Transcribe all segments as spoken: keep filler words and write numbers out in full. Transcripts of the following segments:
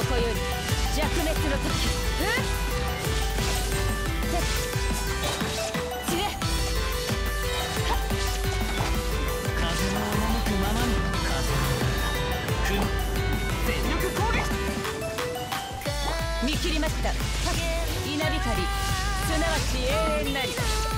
こより弱滅の時。散れ。 風の赴くままに。風の全力攻撃。 見切りました。稲光、すなわち永遠なり。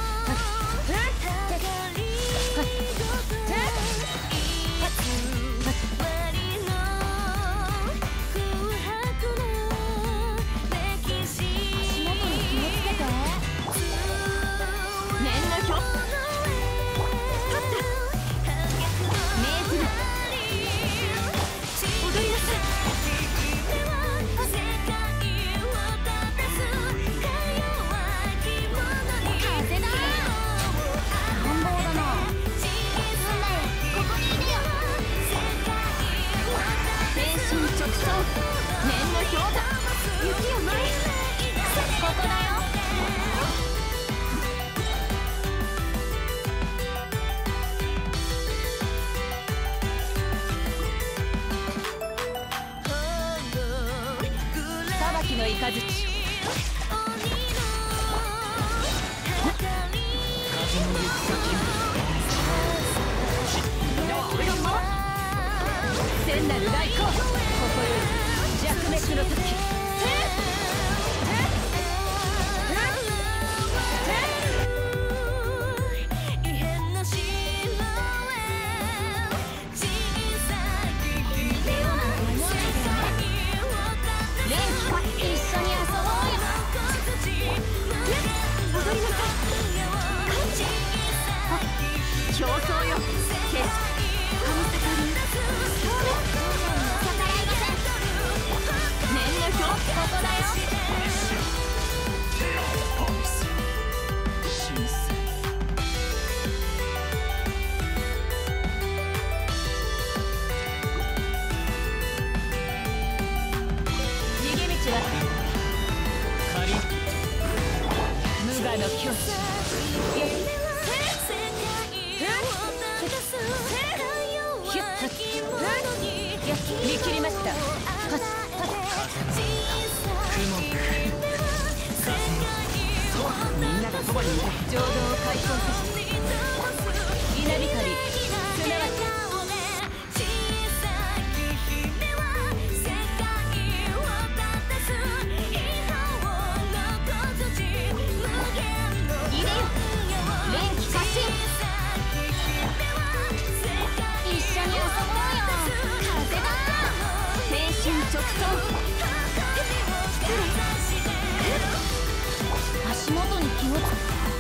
のイカズチ。風の行く先聖なる来光、ここより弱滅の時。競争よ、決神坂流逆らいません。念の表、ここだよ。逃げ道は無我の境地。見切りました。 みんながそばにいて浄土を解放させ稲光、すなわちいでよ、連気過信。一緒に遊ぼうよ。風だ。青春直送。足元に気をつけ。